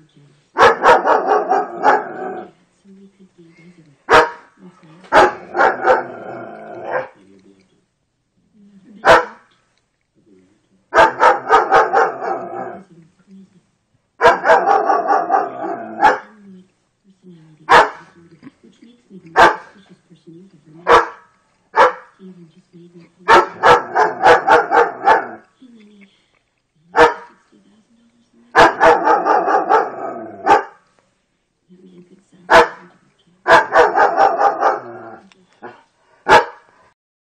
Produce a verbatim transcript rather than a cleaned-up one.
Which makes me the most suspicious person you've ever met. Steven just made me feel